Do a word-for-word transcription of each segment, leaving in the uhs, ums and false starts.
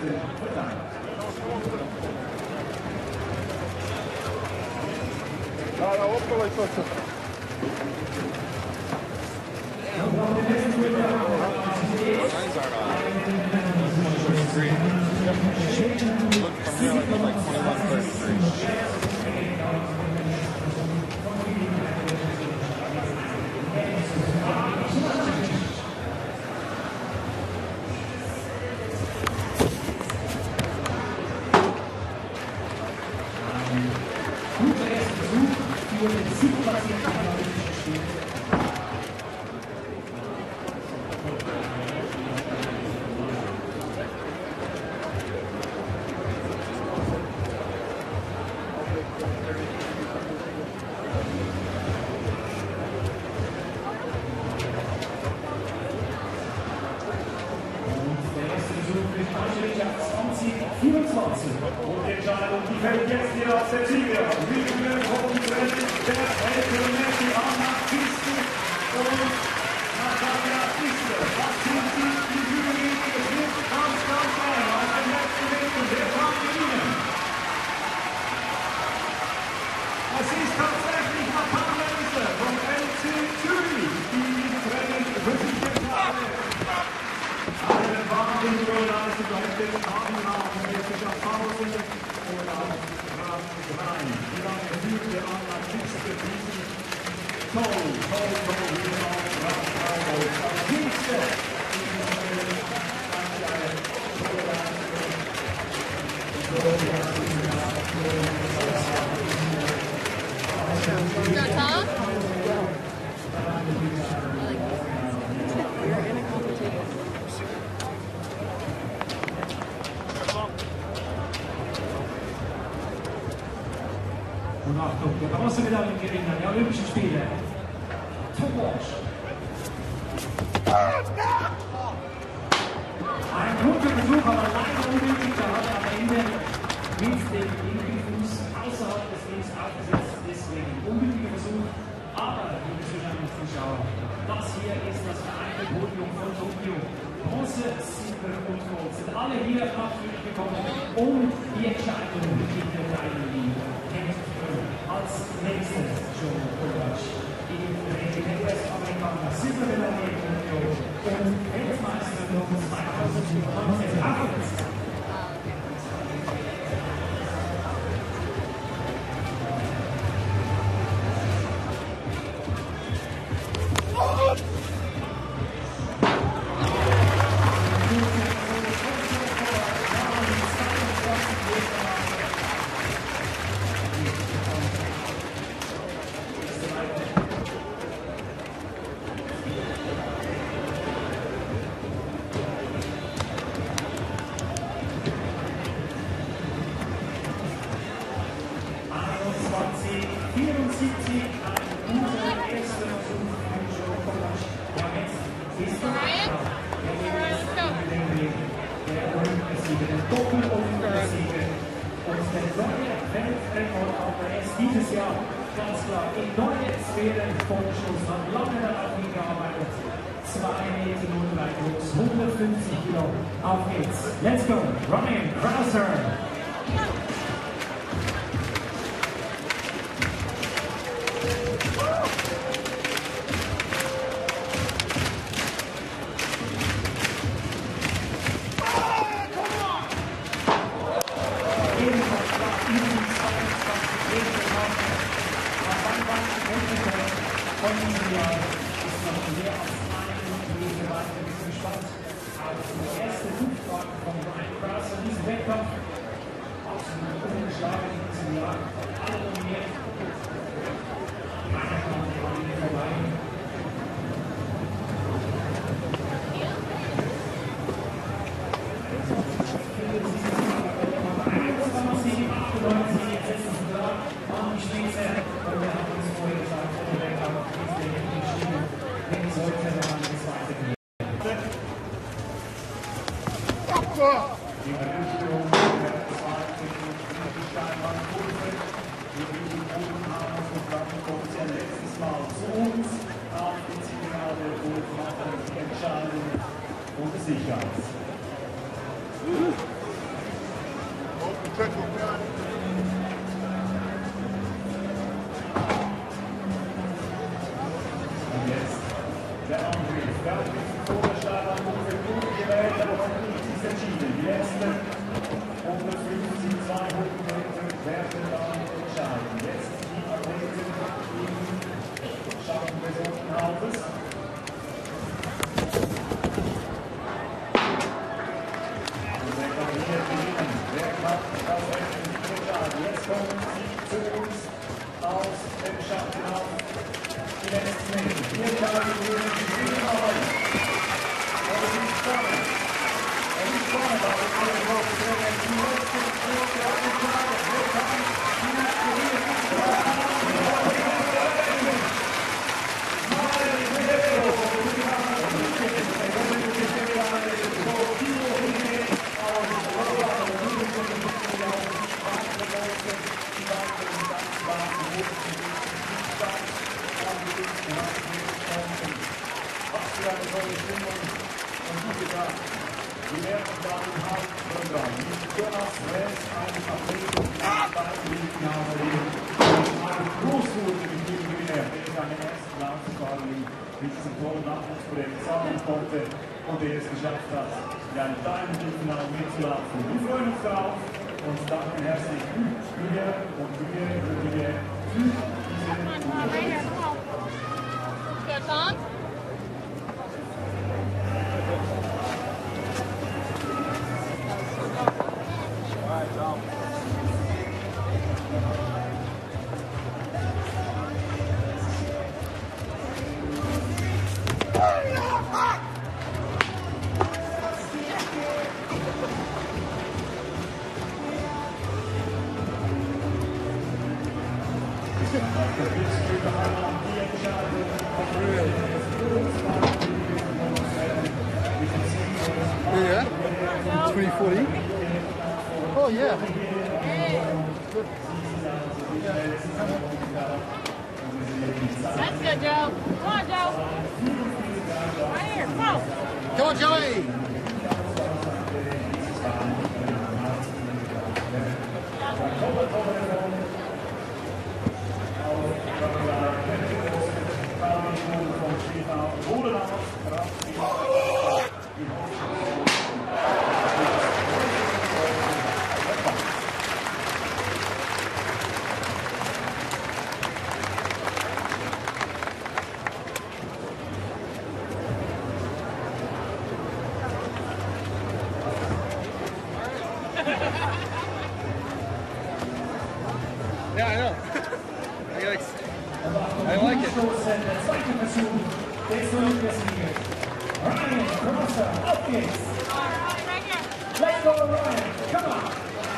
Athleten verteilt. Ja, da hoppala ich was. Look from here like it's like twenty-one thirty-three. vierundzwanzig. Und die Entscheidung, die fällt jetzt hier aus der Sieger. Wir führen vom Rennen der Eltern, die Anna-Kiste und Natalia-Kiste. Was sind die, die Jury? Es wird ganz, ganz eng auf den letzten Meter. Wer kann gewinnen? Es ist tatsächlich Natalia-Kiste vom L C Zürich, die dieses Rennen für sich entscheidet. Eine wahnsinnige Leistung auf den Armin und jetzt auf Pause und auf Rang drei. Wie lange führt der Anna-Kiste diesen toll, toll, toll, hier auf Rang drei. Als Kiste in diesem Rennen eine tolle Leistung. Go, Tom? Und Achtung, der Bronzemedaillengewinner der Olympischen Spiele, Tomas. Ein guter Versuch, aber leider unglücklich. Da hat er am Ende mit dem linken Fuß außerhalb des Rings aufgesetzt. Deswegen unglücklicher Versuch. Aber, liebe Zuschauerinnen und Zuschauer, das hier ist das vereinte Podium von Tokio. Bronze, Silber und Gold sind alle hier nach Zürich gekommen, um die Entscheidung in der Teillinie als nächstes schon Kovacs im Rennen der U S-Amerikaner Silbermedaille in Tokio und Weltmeister noch zweitausendneunzehn. vierundsiebzig, ein guter erster Versuch für Kovacs. Ja, jetzt ist er der Olympiasieger, der Doppel-Olympiasieger und der neue Weltrekord auf der S dieses Jahr ganz klar in neue Sphären vorgestoßen, hat lange darauf hingearbeitet. zwei Meter null drei groß, hundertfünfzig Kilo. Auf geht's. Let's go. Running, Crouser. Von diesem Jahr ist noch mehr als eine Minute weiter. Wir sind gespannt auf die erste Fünffahrt von Brian Crouser in diesem Wettkampf. Absolut ungeschlagen in diesem Jahr. Alle nominiert. Keiner kommt an ihnen vorbei. einundzwanzig, achtundneunzig, jetzt setzen sie da an die Spitze. Und wir haben uns vorher gesagt, wenn sollte dann das weitergehen. Die Errichtung der zweiten Steinwandkurve, die wir im Bodenhammerprogramm kommt ja letztes Mal zu uns auf die Zielgerade und machen die Entscheidung und die Sicherheit. letzten hundertfünfzig, zweihundert Meter werden dann entscheiden. Jetzt die Athleten im Schatten des Untenhaltes. Wer kann das endlich entscheiden? Jetzt kommen sie zu uns aus dem Schatten auf. Die letzten Meter. Hier kann ich Ihnen die Spiele machen. Und es ist spannend. Es ist spannend, aber ich kann auch sagen, die letzten Meter entscheiden. Wer kann die Wir werden dann im Hauptprogramm mit Tomas, ein Athlet, beim Finale ein großartiges Gewinner, der seinen ersten Laufsfahrung mit diesem tollen Nachwuchsprojekt sammeln konnte und der es geschafft hat, in einem kleinen Finale mitzulaufen. Wir freuen uns darauf und danken herzlich für Mühe und Mühe für Mühe für diese Good, Yeah, twenty forty. Oh yeah. Good. That's good, Joe. Come on, Joe. Right here, come on. Come on, Joey. Yeah, I know. I like, I like it. Der zweite Versuch des Olympiasieges. Ryan Crouser, auf geht's. Let's go, Ryan. Come on.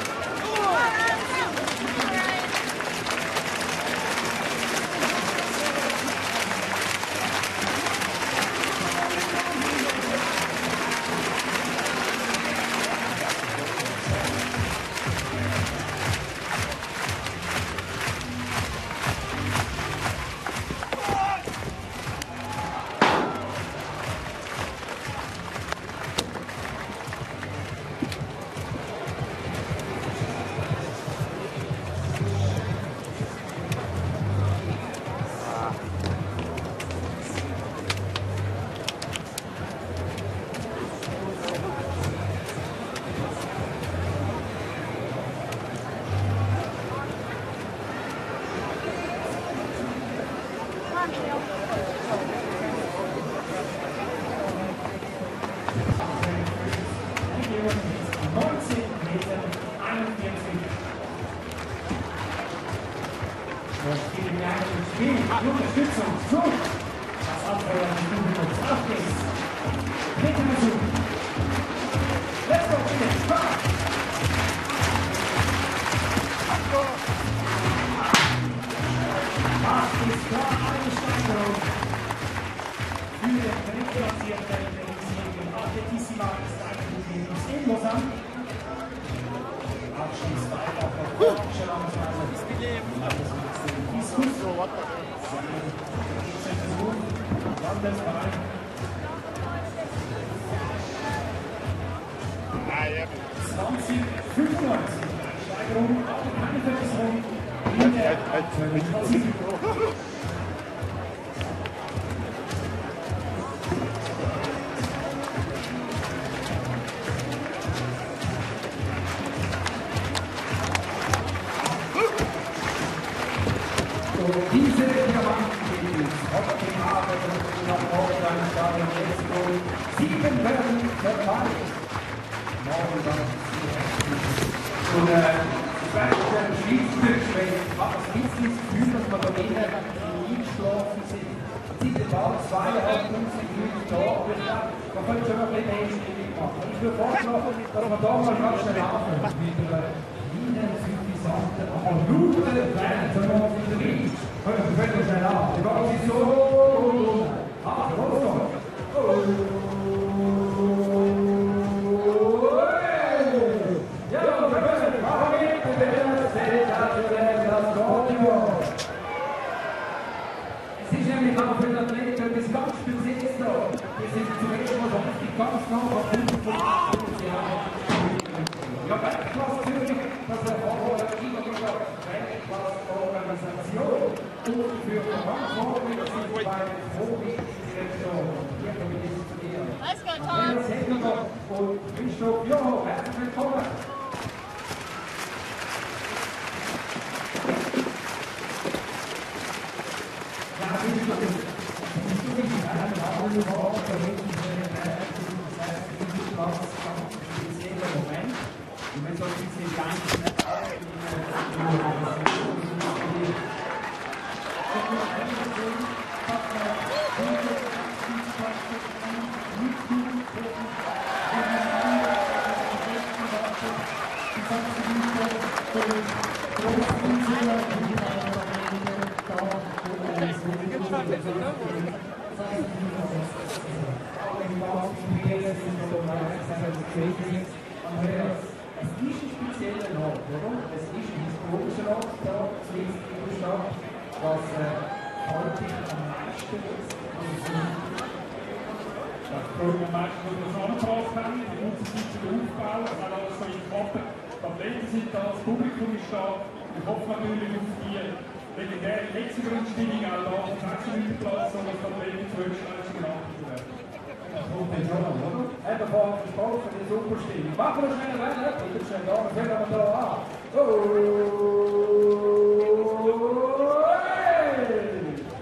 Unterstützung, so, das Abfeuern des Publikums, auf geht's. Dritter Versuch. Let's go, Filip, komm! Das ist klar eine Steigerung für den drittplatzierten diesjährigen Athletissima des Teilnehmers in Lausanne. Abschließend einfach noch Kovacs Langsweise. zwanzig fünfundneunzig. Steigerung, aber keine Verbesserung in der Qualifikation. sieben werden verteilt. Und äh, das wäre ein Schweizerdeutsch, weil ich habe ein bisschen das Gefühl, dass wir da drinnen eingeschlafen sind. Seit der Wahl zweieinhalbtausend Leute da, aber ich glaube, man könnte schon noch ein bisschen mehr Stimmung machen. Ich würde vorschlagen, dass wir da mal ganz schnell anfangen mit einer kleinen, süffisanten, aber lauten kleinen Tomas in der Reich. Wir fangen schnell an. Die Wahl ist so. Ah, los doch. Es ist nämlich auch für den Athleten etwas ganz Spezielles da. Wir sind zuerst mal so richtig ganz nah am Punkt ja, Weltklasse Zürich, das ist eine Weltklasse-Organisation und für Verantwortung sind bei der Vorrichtung hier können wir diskutieren. Let's go, Tom! Und Christoph Joho, herzlich willkommen! Ich hoffe natürlich auf die legendäre Wechselgrundstimmung auch da am Sechseläutenplatz, und dass die Athleten Höchstleistung nachgeholt werden. Das kommt dann schon, oder? Eben vorhin versprochen, die super Stimmung. Machen wir schnell weiter, bitte schnell da, dann fangen wir da an. Oh, hey!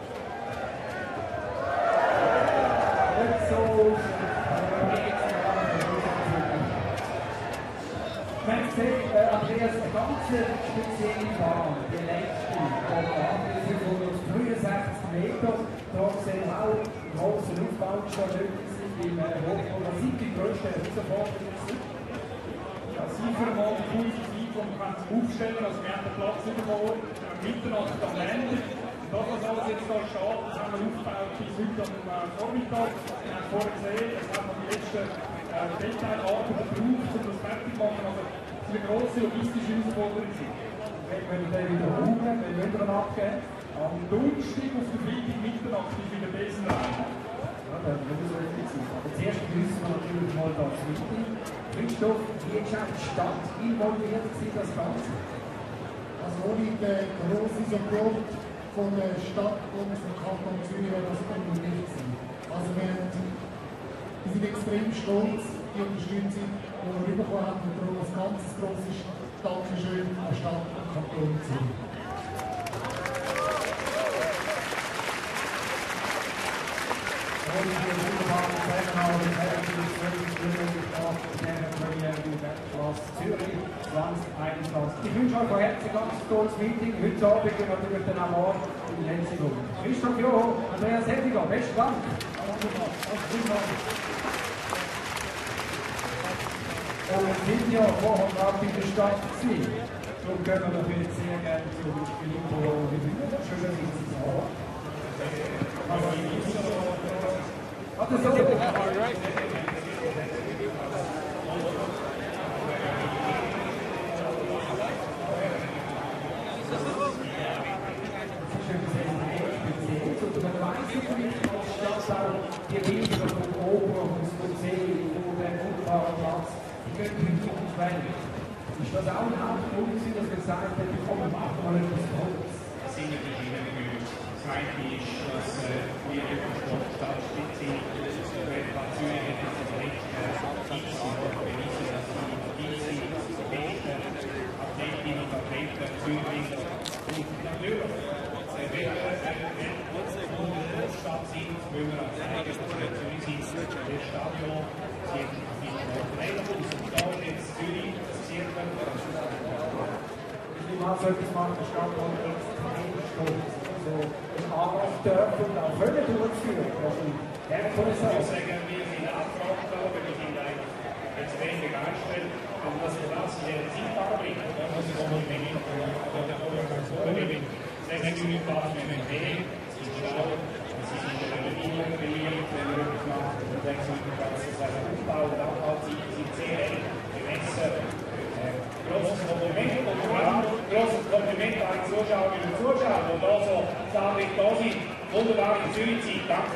Nicht so. Man sieht, Andreas, eine ganz spezielle Bahn, die letzte, die fünfhundertdreiundsechzig Meter, da sehen wir auch große Aufbausteine im Hochbau. Was sind die grössten Herausforderungen? Ja, sicher mal die coolste Zeit, die man kann aufstellen kann. Also wir haben den Platz überall, Mitternacht am Ende. Das, was alles jetzt hier steht, das haben wir aufgebaut bis heute am Vormittag. Wir haben vorher gesehen, es haben wir die letzten äh, Detailarbeiten gebraucht, um das fertig zu machen. Also, eine grosse logistische Herausforderung sind. Wenn wir den wieder rum, wenn wir wieder abgeben. Am Donnerstag auf der Freitag Mitternacht ist wieder Besenrein. Ja, das wird so richtig sein. Aber zuerst grüßen wir natürlich mal das Wichtige. Christoph, wie ist auch die Stadt involviert in das Ganze? Also ohne den grossen Support von der Stadt und vom Kanton Zürich wäre das unmöglich gewesen. Also wir, wir sind extrem stolz, die Unterstützung, die wir bekommen haben, und darum ein ganz grosses Dankeschön an die Stadt und Kanton Zürich. Und die wunderbare Zusammenarbeit mit der Weltklasse Zürich zwanzig einundzwanzig. Ich wünsche euch von Herzen ein ganz tolles Meeting. Heute Abend und natürlich dann auch morgen in Lenzing. Christoph Joho, Andreas Heftiger, besten Dank. Und wir sind ja vorher gerade in der Stadt gewesen. Darum können wir natürlich sehr gerne zu Filip Revue. Schön, dass ich Sie haben. Hat es so? Die Bilder von oben vom See, von dem wunderbaren Platz, die gehen nicht auf die Welt. Ist das auch ein Hauptgrund, dass wir gesagt haben, komm, wir machen mal etwas Tolles? Das sind ja verschiedene Gründe. Das eine ist, dass wir in der Stadt stattfinden sind. Etwa Zürich hat jetzt das Recht, X beweisen, dass sie diese besten Athletinnen und Athleten Zürich und natürlich Wettbewerb Stadt sind, weil wir zeigen, dass wir Zürich sind. volles Stadion, sie hat viel Trainer aus und da ist jetzt Zürich, das sieht man. Ich mal so etwas machen, der Stadt extrem stolz. Also im Anlauf dürfen und auch können durchführen. Also, ja, ich muss sagen, wir sind angefragt worden, wir sind eigentlich extrem begeistert. Und das ist das, der Zielarbeit, da muss ich auch mal nehmen, oder Organisation, Sechseläutenplatz mit dem B, das ist schlau, das ist in der Religion beliebt, wenn wir etwas machen, der Sechseläutenplatz, das ist ein Aufbau und Abfallzeit, sind sehr eng gemessen. Grosses Kompliment und grosses Kompliment an die Zuschauerinnen und Zuschauer, die da so zahlreich da sind. Wunderbar in Zürich Zeit, danke.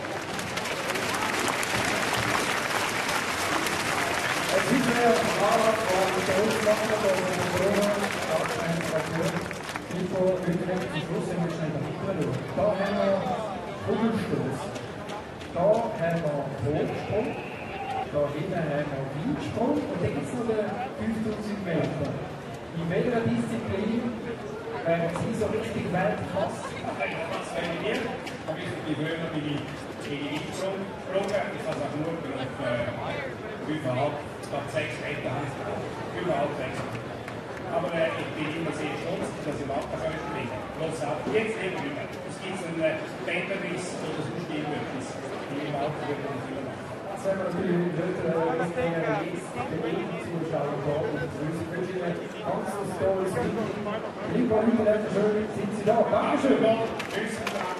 es ist ja ein Fahrrad von der Ausland oder der Corona, Stadtadministration. Ich will zum Schluss immer schnell dahinter schauen. Da haben wir Kugelstoß, da haben wir Hochsprung, da hinten haben wir Weitsprung und dann gibt es noch den fünftausend Meter. In welcher Disziplin werden Sie so richtig Weltklasse? Das wäre mir, aber ich bin früher bin ich gegen Weitsprung gesprungen. Ich habe es auch nur auf fünfeinhalb, statt sechs Meter heißt es fünfeinhalb, sechs Meter. Aber äh, ich bin immer sehr stolz, dass ich Waffen kann springen. Los ab, jetzt eben wieder. Es gibt einen äh, Bänderriss oder sonst irgendetwas. Die im Alter wird man viel machen. Das haben wir natürlich nicht das Thema jetzt bewegen Zuschauer da und zu wissen, verschiedene ganz Storys gibt. Lieber Leute, schön sind Sie da. Dankeschön. Tschüss.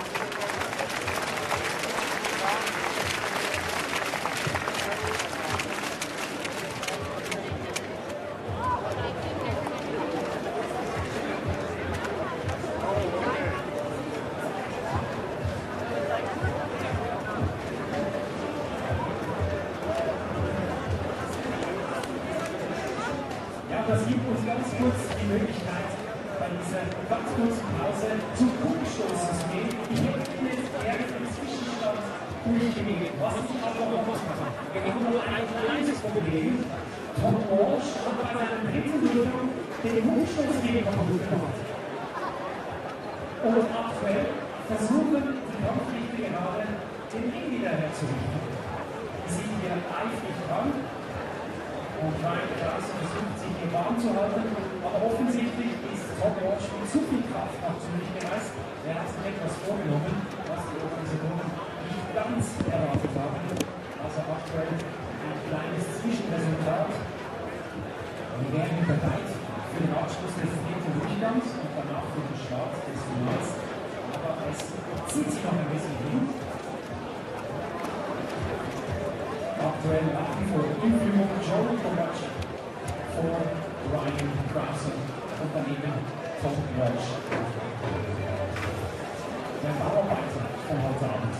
Das gibt uns ganz kurz die Möglichkeit, bei dieser ganz kurzen Pause zum Punktstoß zu gehen. Ich hätte Ihnen jetzt gerne den Zwischenstand durchgegeben. Was ich aber noch machen? Wir haben nur ein kleines Problem. Tom Walsh hat bei seinem dritten Durchgang den Punktstoß gegen kaputt gemacht. Und aktuell versuchen die Kampfrichter gerade, den Ring wieder herzurichten. Sie sind hier eifrig dran. Und Weir versucht sich hier warm zu halten, aber offensichtlich ist Tom Walsh mit zu viel Kraft nach Zürich gereist. Er hat sich etwas vorgenommen, was die Organisatoren nicht ganz erwartet haben. Also aktuell ein kleines Zwischenresultat. Wir werden bereit für den Abschluss des vierten Durchgangs und danach für den Start des Finals. Aber es zieht sich noch ein bisschen hin. Aktuell nach wie vor in Führung Kovacs vor Ryan Crouser und daneben Tom Walsh. Der Bauarbeiter von heute Abend.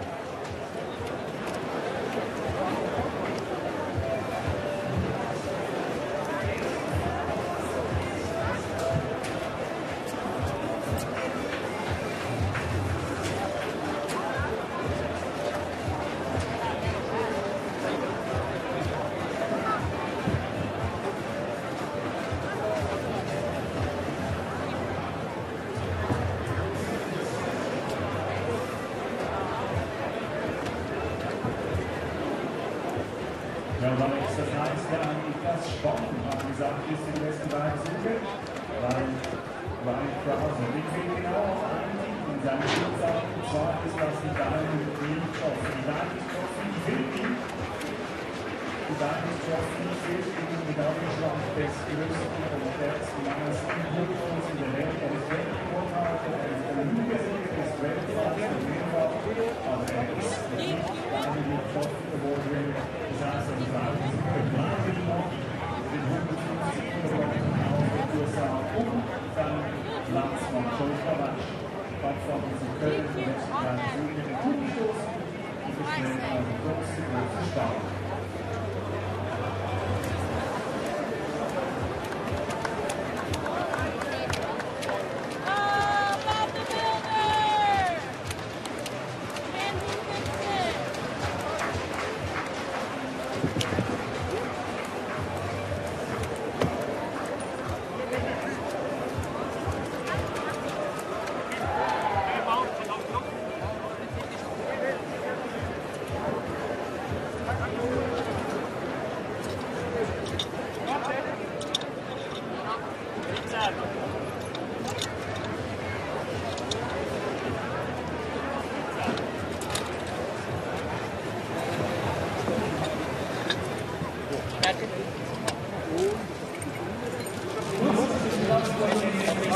Ja, dann ist das heißt ja eigentlich das spannend, was gesagt ist, die letzten beiden Suche, weil Ryan Crouser, wie viel genau auf einen in seinem Schutzsachen, und zwar ist das die Diamond Green Trophy. Die Diamond Trophy, die Filip, die Diamond Trophy ist im Medaillenschrank des größten und stärksten Mannes Hochschuss in der Welt. Er ist Weltrekordhalter, er ist Olympiasieger, er ist Weltvater, er ist Mehrfach, aber er ist nicht Diamond Trophy Award Winner. Das heißt, also sagen, es ist ein Wahnsinn noch, den hundertfünfzig Kilogramm aus den U S A und dann Landsmann Kovacs, Kopfwaffen zu können, die letzten drei Versuche in den Kuchen stoßen, die verstehen also große, große Start.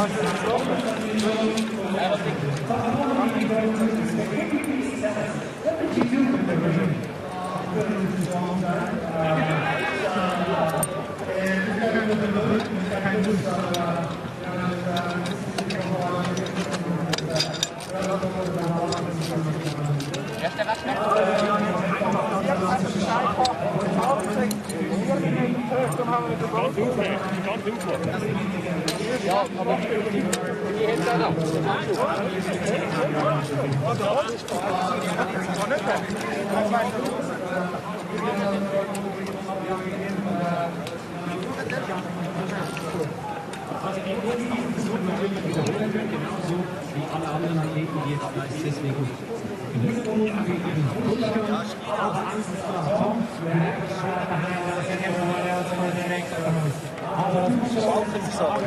Ja, aber die hält dann ab. Also die positiven Besuch natürlich wiederholen können, genauso wie alle anderen Athleten, die jetzt gleich deswegen gewinnen wurden, aber Angst ist da. Tom, aber das muss man auch nicht sagen.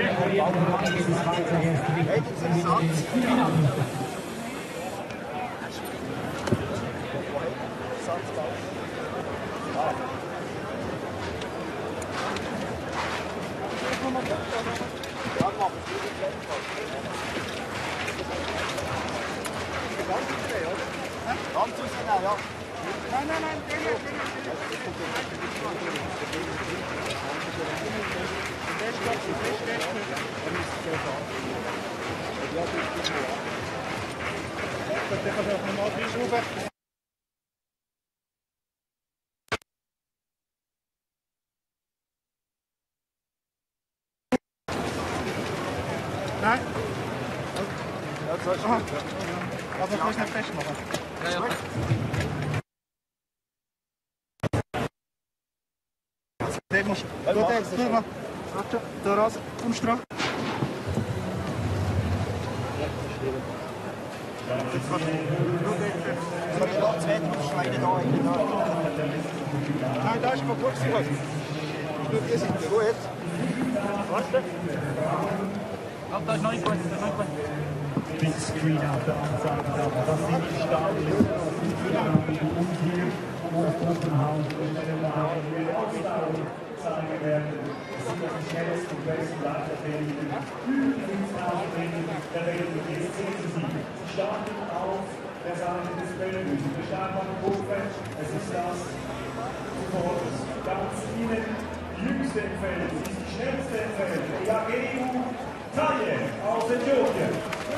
Ganz zu schnell, ja. Nein, nein, nein, den hier, den hier. Der Stopp, der steht. Dann ist es so. Ja, das ist gut. Der kann auch nochmal reinschrauben. Nein? Ja, das ist gut. Aber du musst nicht festmachen. Ja, ja. Der muss. Da, der, der, mal. Warte, da raus. Kommst du dran? Jetzt warte. Soll ich da zwei draufschneiden? Da, da. Nein, da ist mal kurz. Nur die sind gut. Warte. Ach, da ist noch nicht gut. Da ist noch nicht gut. Big Screen auf der anderen Seite, aber das sind die Stadien, die uns hier um das Truppenhaus und der Ausdauer zeigen werden. Das sind die schnellsten und besten Leichtathleten, über fünftausend Meter der Welt, und jetzt sehen Sie sie. Sie starten auf der Seite des Böllenbüs. Wir starten am Kovacs. Es ist das sofort ganz Ihnen jüngste Empfehlung. Sie ist die schnellste Empfehlung. Yageru Taye aus Äthiopien.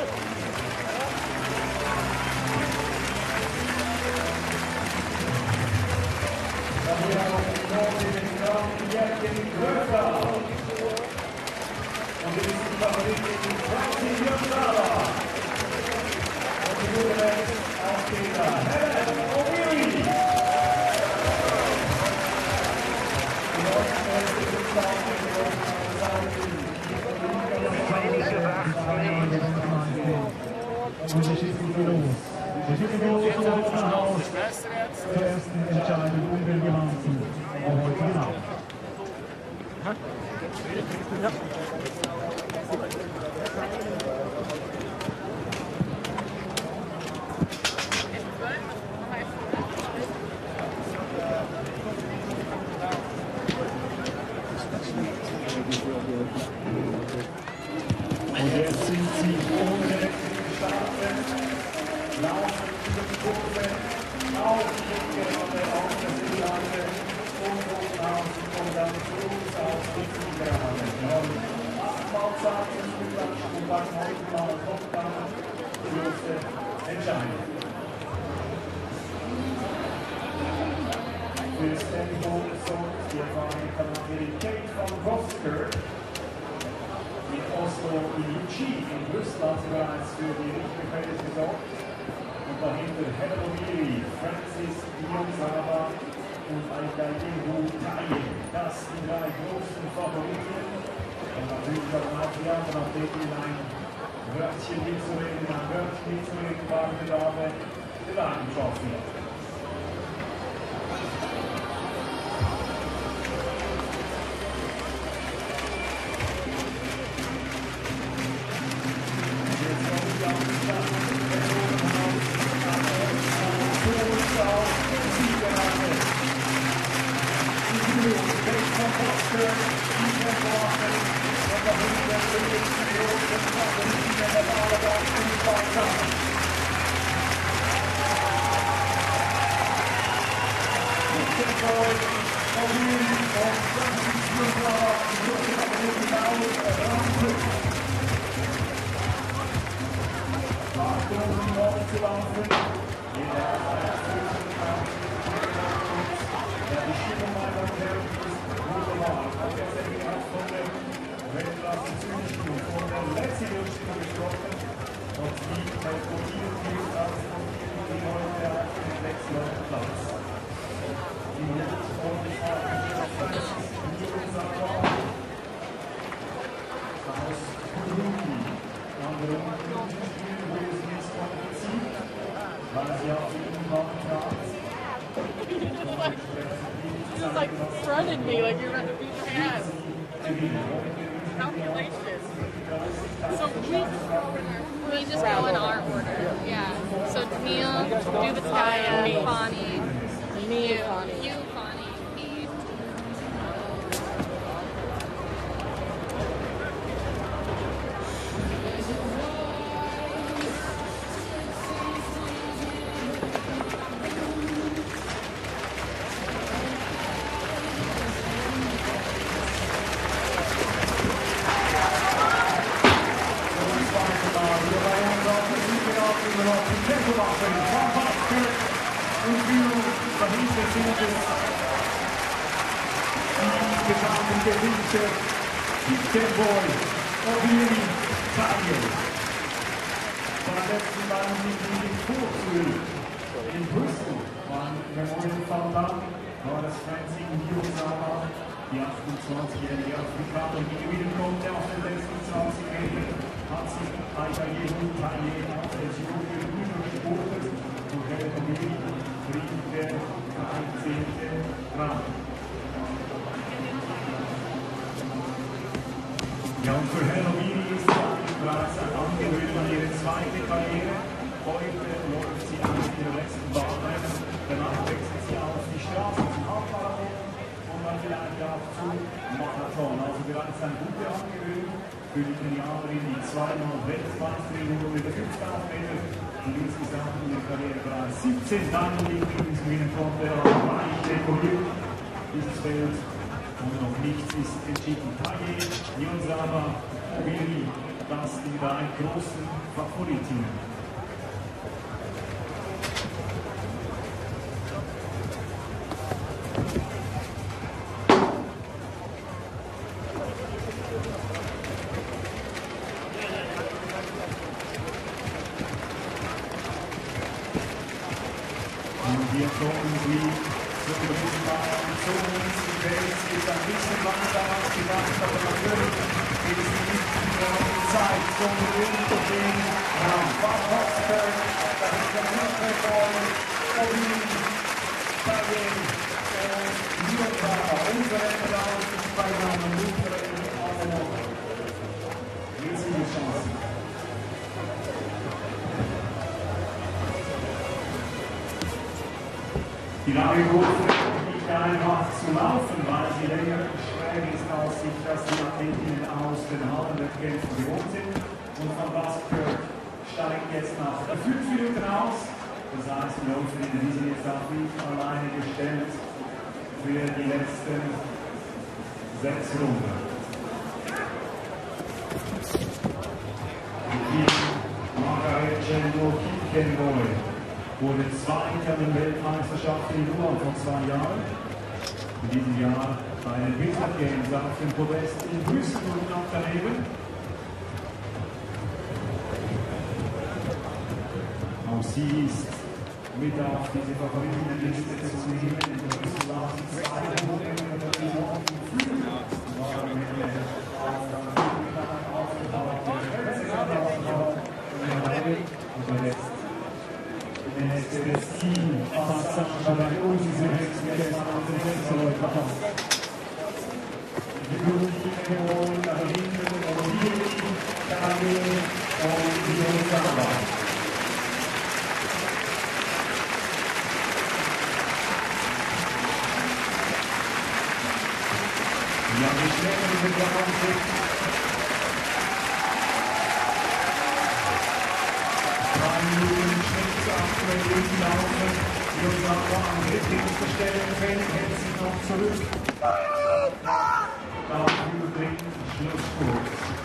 Und wir sind die Favoritin Croatia. Und die wurde auf Peter Weir. Die Deutschen sind auf und wir schießen sie los. Wir schießen los aus der ersten Entscheidung unbelgewandt. Aber heute genau. Ja. Und jetzt sind sie unbedingt gestartet, laufen über die Kurve, auf die gerade auf der Seelage und hoch raus und dann Fuß auf die Siegerhalle. Achtmal Zeit im Spielplatz und beim neunten kommt dann die große Entscheidung. Für das Tempo sorgt die erfahrene Kanadierin Kate van Vosker. In Oslo, in Zürich, in Russland bereits für die Richtbefehle gesorgt. Und dahinter Helmomiri, Francis Dionsava und Yageru Taye. Das sind drei großen Favoriten. Und natürlich auch die anderen Athleten ein Wörtchen mitzureden, ein Wörtchen mitzureden, waren die Dame, die Damen geschaffen hat. Thank you. Just like fronted me like you're about to beat my ass. Calculations. So we, we just go in our order. Yeah. So Neil, Dubitskaya, Bonnie, me, you, Bonnie. You, Bonnie, me. Von der letzten beiden Siegen vor Zürich in Brüssel waren Memorial Fountain, war das Francis Mihaljević, die achtundzwanzigjährige Afrikanerin, die gewinnen konnte auf den letzten zwanzig Metern, hat sich Mihaljević auf der Zürich übergesprochen und Helmut kriegt der dreizehnte Rang. Ja, und für Helmut ist es bereits ein Angehöriger an ihre zweite Karriere. Heute läuft sie an ihrer letzten Bahnrennen. Danach wechselt sie auf die Straße zum Halbmarathon und dann vielleicht auch zum Marathon. Also bereits eine gute Angehörige für die Kenianerin, die zweimal Weltmeisterin wurde mit der fünftausend Meter und insgesamt in der Karriere bereits siebzehn Diamond-Ligen gewinnen konnte. Also leicht dekoriert dieses Feld. Und noch nichts ist entschieden. Taye, Nyonsaba, Weir, das die drei großen Favoritinnen. Und hier kommen sie. So, das ist mal so, die Welt ist ein bisschen langsamer als gedacht, aber natürlich geht es nicht mehr um die Zeit, sondern unter den Raum. Van Hofsberg, das ist der Münzrekord, Armin, Taye und Nyonsaba. Unsere Medaillen sind beisammen, unsere alle noch riesige Chancen. Die Lage durfte nicht einfach zu laufen, weil sie länger schräg ist, als sich das die Athletinnen aus den Hallenwettkämpfen gewohnt sind. Und Van Hofsberg steigt jetzt nach fünf Minuten aus. Das heißt, die Läuferinnen, die sind jetzt auf nicht alleine gestellt für die letzten sechs Runden. Die Margaret wurde Zweiter in der Weltmeisterschaft in Ruhr vor zwei Jahren. In diesem Jahr bei den Winter Games auf dem Podest in Brüssel und knapp daneben. Auch sie ist mit auf diese Favoritenliste zu nehmen. In Brüssel war sie zwei Runden in der Saison geführt. War mit der und jetzt das Team Passage bei uns ist jetzt mit den Sechseläutenplatz. Die Blumen holen nach hinten und hier Armin und Nyonsaba. Ja, die Schläge sind ja Minuten Schnitt aktuell durchlaufen. Die uns aber an drittlichster Stelle fällt, hält sich noch zurück. Dafür bringt Schlussspurt.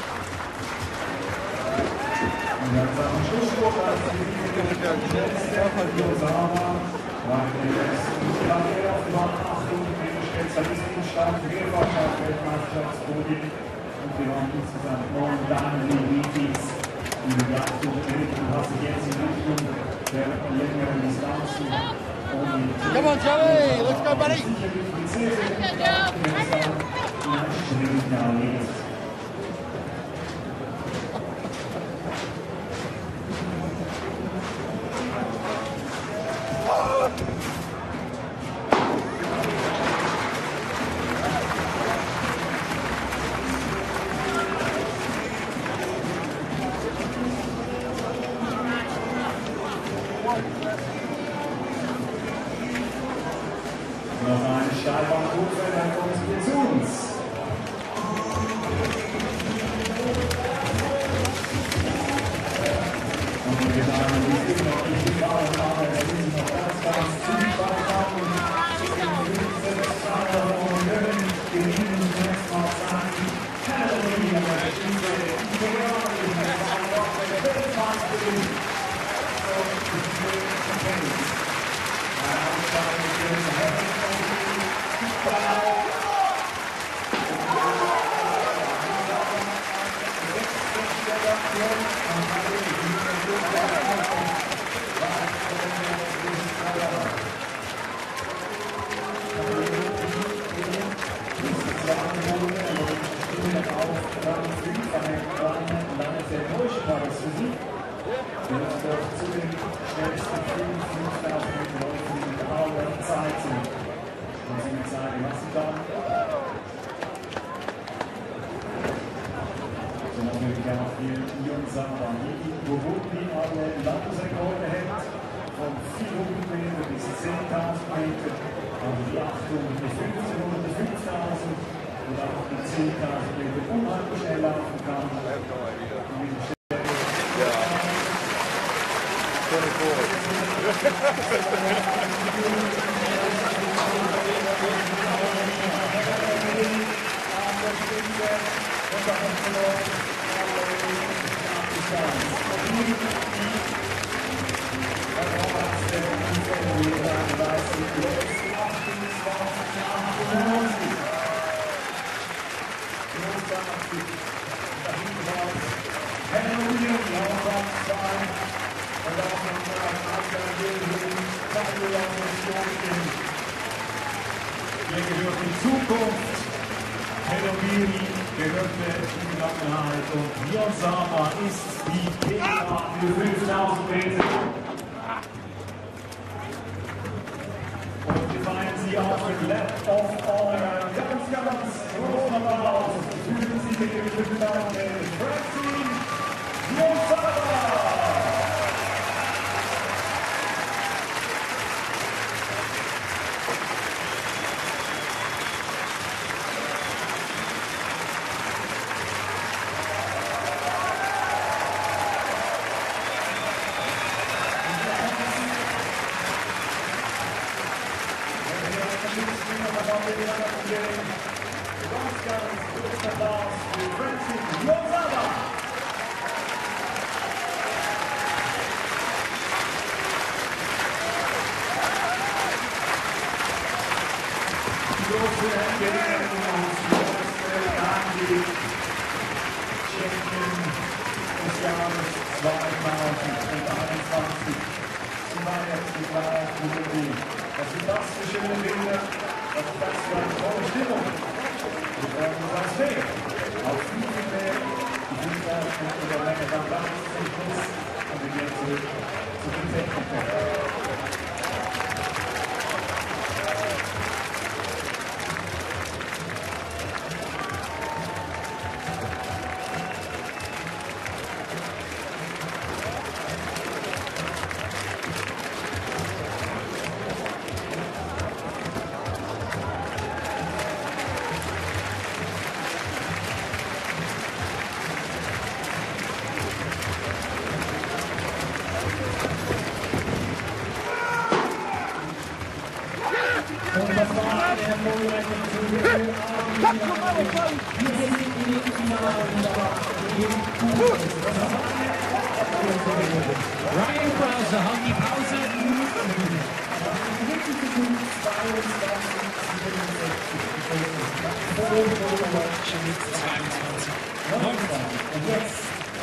Und jetzt am Schlussspurt als die letzte Josama war der erste Klasse auf Achtung den Spezialistenstand mehrfach Weltmeisterschaftspodium und wir haben insgesamt neun Damen-Meetings in der Jagdstelle und hat sich jetzt in Richtung der längeren Distanzen und Come on, Joey, let's go, buddy! sicherlich mit sehr, sehr guten Startfenstern in ein Finale ist. Noch eine Steilbahnkurve, dann kommt es zu uns. Und wir sagen, die sind noch nicht gefahren, aber da sind sie noch ganz, ganz zügig weiterkommen. fünfzehn Fahrer und Gönnen gewinnen erstmal sagen, Halleluja, diese ideale Fahrer, der Weltmeisterin. So, die Tennis. Zu den schnellsten fünftausend Meter Läufen aller Zeiten. Und Sie mir sagen, was Sie dann? So natürlich auch hier Monzon-Guzman, wo Rupi alle Landesrekorde hält, von vierhundert Meter bis zehntausend Meter, also die achthundert bis fünfzehnhundert bis fünftausend und auch die zehntausend Meter unheimlich schnell laufen kann. Hier gehört die Zukunft. Weir gehört der Vergangenheit und Monzon ist die Thema für fünftausend Meter. Und wir feiern sie auf mit Lap of Honor. Ganz, ganz großen Applaus für die Sieger für fünftausend Meter. Monzon! Was sind das für schöne Bilder? Was ist das für eine tolle Stimmung? Wir freuen uns aufs Meer. Auf diesem Meer, die fünftausend Meter Länge, dann lassen wir zum Schluss und wir gehen zurück zu den Technikern. Ryan Crouser hat die Pause. zweiundzwanzig. Und jetzt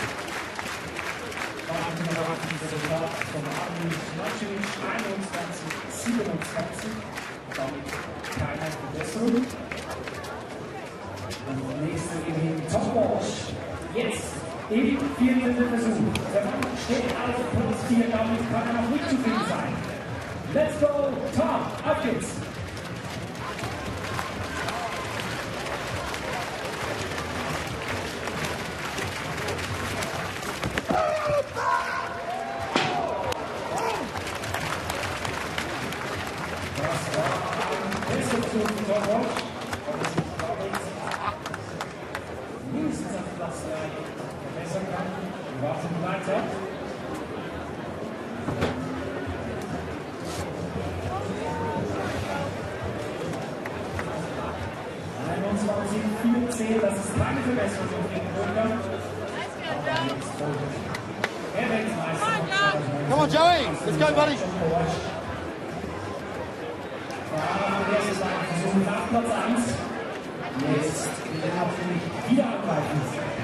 warten wir noch auf das Resultat von Armin Sinančević, einundzwanzig siebenundzwanzig. Damit keine Verbesserung. Und nächste Gewinn Tomas. Jetzt im vierten Versuch. Der Mann steht auf Platz vier, damit kann er noch nicht zufrieden sein. Let's go, Tom, auf geht's! Das war ein Destruktion von Walsh. Mindestens auf Platz drei verbessern kann. Wir warten weiter. einundzwanzig vierzehn, das ist keine Verbesserung auf den Bürger. Er denkt meistens. Come on, Joey! Let's go, buddy! Der erste ist ein Versuch nach Platz eins. Jetzt will er natürlich wieder angreifen.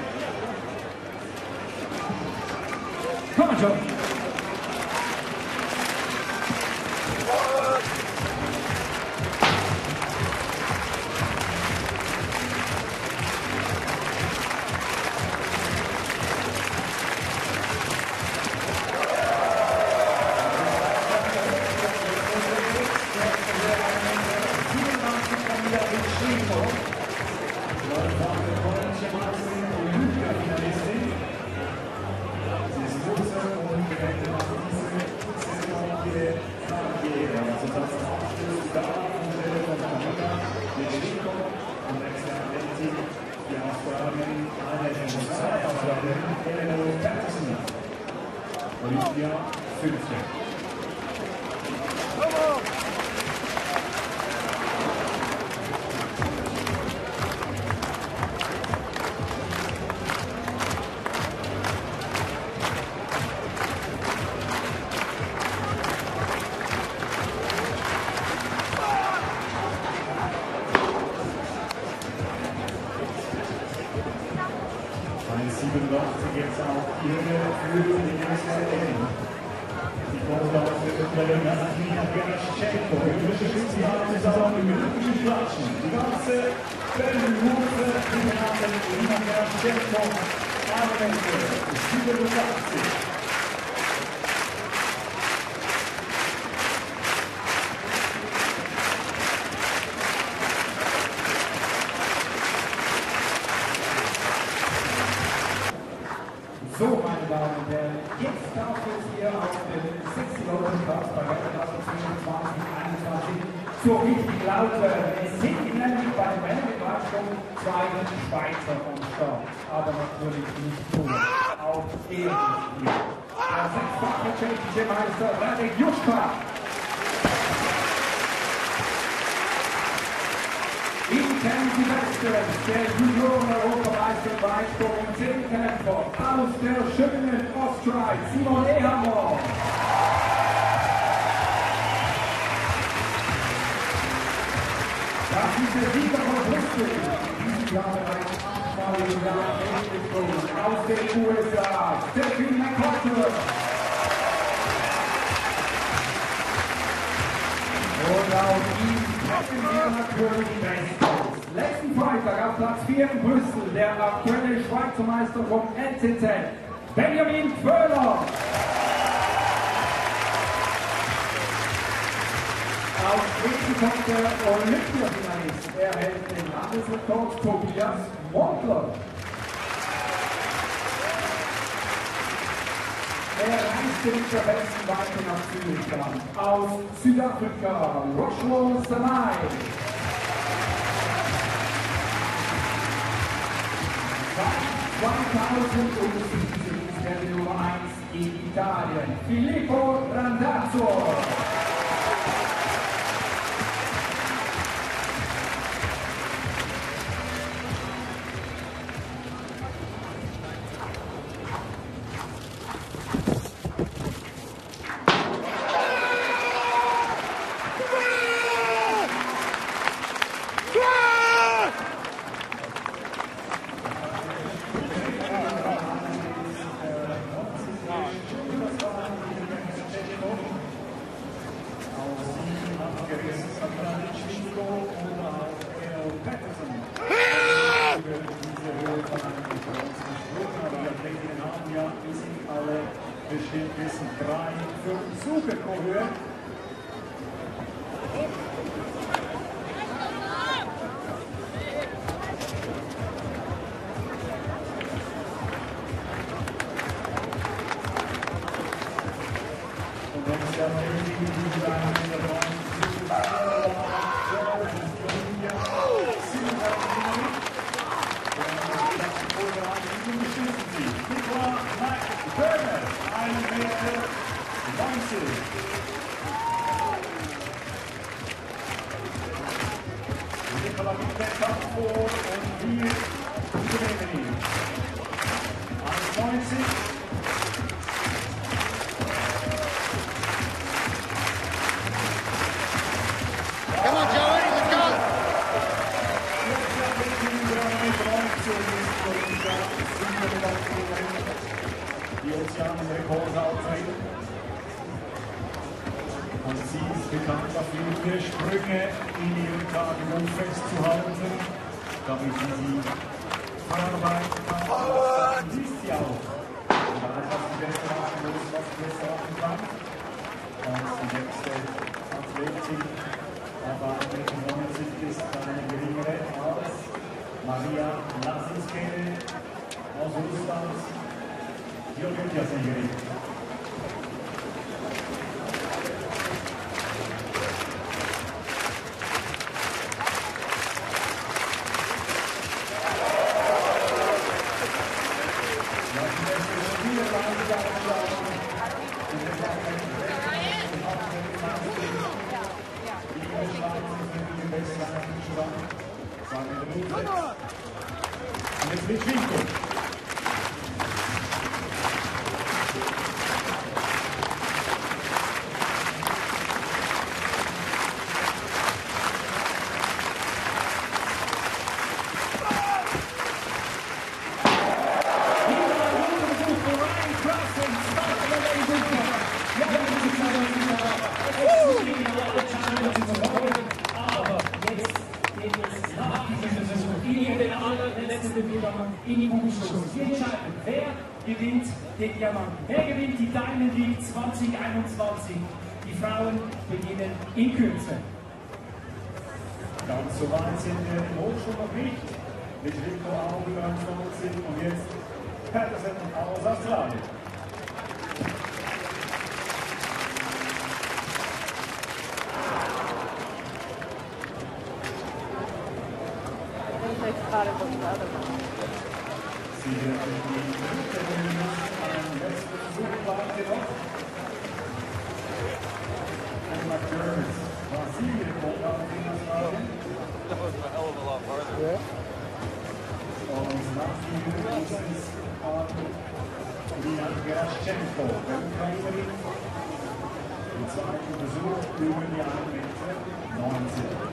Komm mal, Joe! Olympia fünfte. siebenundachtzig jetzt auch ihre Führung in der Serie. Die Vorlauf wird unterlegen als Mihaljević. Sie haben zusammen mit olympischen Klatschen. Die ganze Wellenrufe in den Namen Mihaljević. Armin siebenundachtzig. So, meine Damen und Herren, jetzt darf es hier auf dem Sechseläutenplatz bei Wetter zwischen zwanzig und einundzwanzig so richtig laut werden. Es sind nämlich bei der Männerbetrachtung zwei Schweizer am Start, aber natürlich nicht nur, auch ehrenlich. Der sechsfache tschechische Meister Radek Juška. Intern die Wettbewerb der Junioren-Europameister im Weitsprung und Zehnkämpfer aus der schönen Ostschweiz, Simon Ehammer. Das ist der Sieger von Brüssel, in diesem Jahr bereits achtmal im Jahr durchgeflogen, aus den U S A, Sinančević. Und auf ihn treffen wir natürlich die Besten. Letzten Freitag auf Platz vier in Brüssel, der aktuelle Schweizer Meister vom N Z Z, Benjamin Föhler. Auf dritten kommt der Olympiafinalist, er hält den Landesrekord Tobias Montler. Er reiste mit der besten Weite nach Zürich. Aus Südafrika, Zane. zweitausendsiebzehn ist er die Nummer eins in Italien, Filip. Versuche, Kovacs. Und wenn es dann irgendwie die Beine in der Bahn Nikola mit der Kampf vor und wir übernehmen ihn. einundneunzig. Come on, Joey, let's go! Die Ozeanrekorde auftreten. Und sie ist bekannt dafür, ihre Sprünge in ihrem Tagebuch festzuhalten, damit sie sie verarbeiten kann. Das ist sie auch. Und alles, was sie besser machen muss, was sie besser machen kann. Und die nächste Athletin, aber neunzig ist eine geringere als Maria Lasinskene aus Russland, die Olympiasiegerin. Und jetzt wird Schwinko. Gewinnt den Diamanten. Wer gewinnt die Diamond League zwanzig einundzwanzig? Die Frauen beginnen in Kürze. Ganz so weit sind wir im Hochschul noch nicht. Mit Rico Augen beim fünfzig und jetzt Patterson aus Australien. Sie wird die dritte Runde am letzten Versuch warten noch. Und McDermott, Brasilien, kommt auf den Australien. That was a hell of a lot farther. Yeah. Und nach ihm ist es an Lina Geraschenko, der Ukrainerin. Im zweiten Versuch über die einen Meter neunzehn.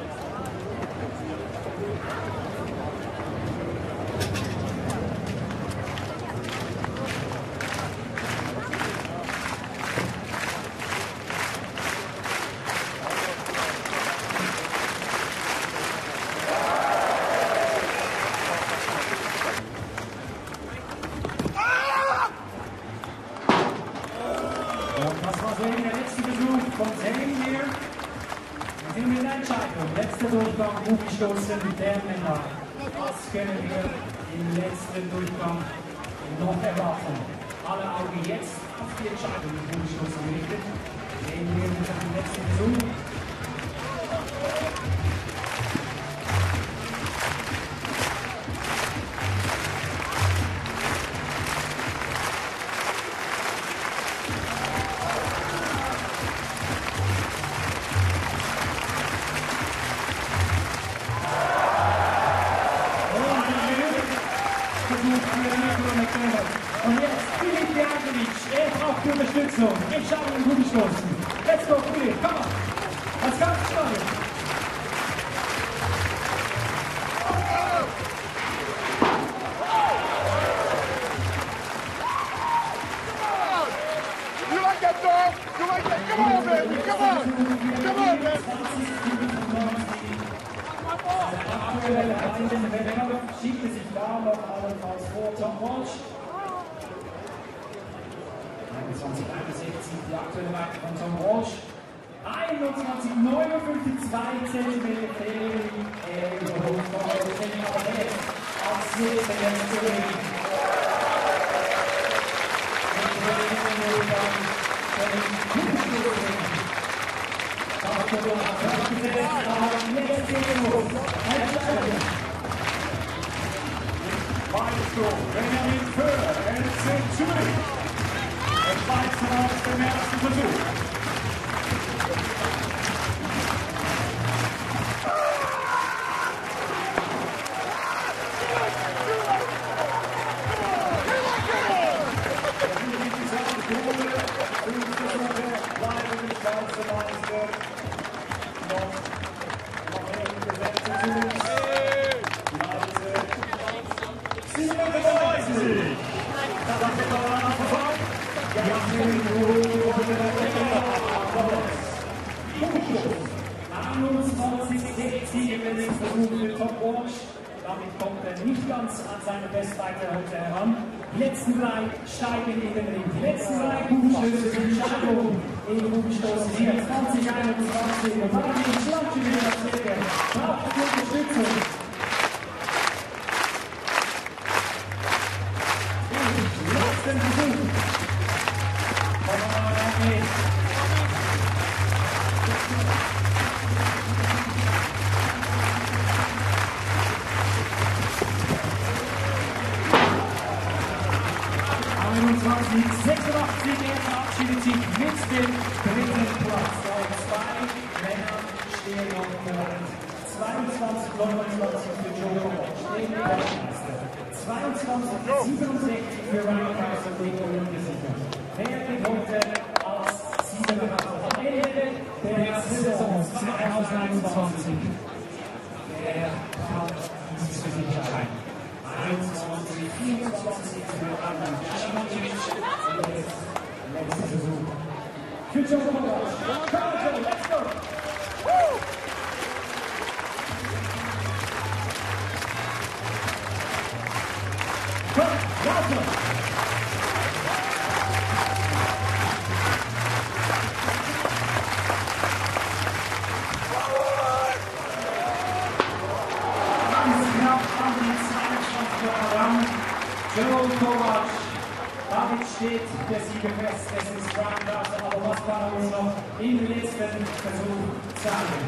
Von Zane hier. Wir sind in der Entscheidung. Letzter Durchgang umgestoßen der Männer. Was können wir im letzten Durchgang noch erwarten? Alle Augen jetzt auf die Entscheidung des Umgestoßen gerichtet. Sehen wir uns auf den letzten Versuch. Und jetzt Filip, er braucht Unterstützung. Entscheidung gut gestoßen. Let's go, Filip, komm on. Das ganz spannend. You like that, dog? You like that? Come on, baby. Come on. Come on, man. Aktuelle Reisende Wettkampf schickte sich da noch allenfalls vor Tom Walsh. zwanzig einundsechzig die aktuelle Marke von Tom Walsh. einundzwanzig neunundfünfzig, zwei Zentimeter Fehling, er überholt von Zehn aber jetzt als Vierter jetzt Zürich. Meilenstein, Benjamin Föhr, L C Zürich. Der Schweizer aus dem ersten Versuch. einundzwanzig sechzig im letzten Versuch für Tom Walsh. Damit kommt er nicht ganz an seine Bestweite heute heran. Die letzten drei steigen in den Ring. Die letzten drei Kugelschüsse sind Entscheidung in Kugelstoßen hier. zwanzig einundzwanzig. Und dann die Sinančević als Sieger. Braucht die Unterstützung. Letzten Versuch. Armin. einundzwanzig sechsundachtzig, er verabschiedet sich mit dem dritten Platz. Auf zwei Männern stehen noch bereit. zweiundzwanzig neunundzwanzig für Joe Kovacs, den Weltmeister. zweiundzwanzig siebenundsechzig für Weir, den Olympiasieger. Wer geht heute als Sieger am Ende der Saison zweitausendeinundzwanzig? Der kann dieses für sich entscheiden. einundzwanzig vierundzwanzig für Armin. Sinančević. Und jetzt letzter Versuch. Für Joe Kovacs. Croatia, let's go! Woo! Komm, Croatia! Joe Kovacs, damit steht der Sieger fest. Es ist Brian Crouser, aber was kann er uns noch im letzten Versuch sagen?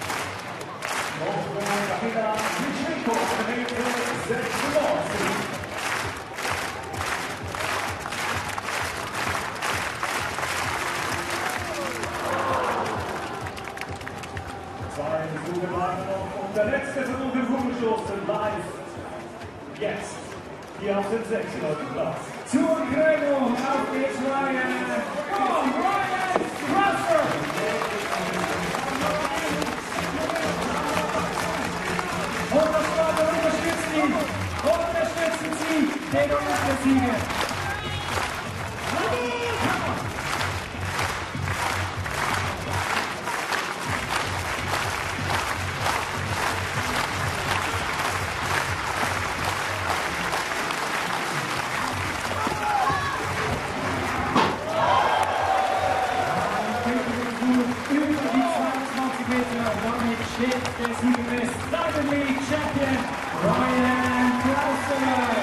Zwei Versuche waren noch und der letzte Versuch im Kugelstoßen live. Jetzt. Hier auf dem Sechseläutenplatz. Zur Krönung, auf geht's Ryan! Komm, Ryan! Crouser! Und das Vater unterstützt ihn! Unterstützen Sie den Olympiasieger! Steht der Sieger fest, Diamond League Champion Ryan Crouser.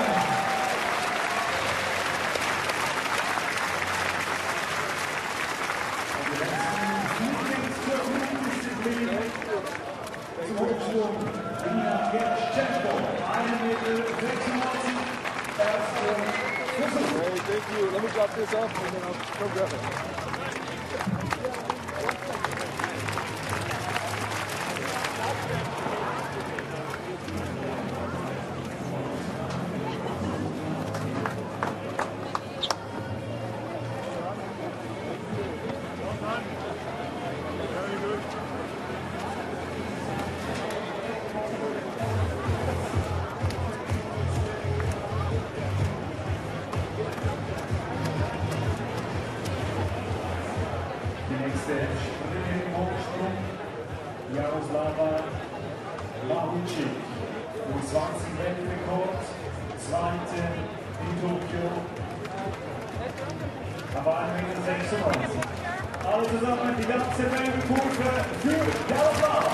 Hey, thank you. Let me drop this off and then I'll come grab it. zwanzig Weltrekord, zweite in Tokio. aber ein Meter sechsundneunzig. Alle zusammen die ganze Weltkurve für Galoppa.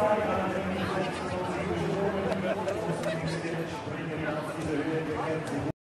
Yeah.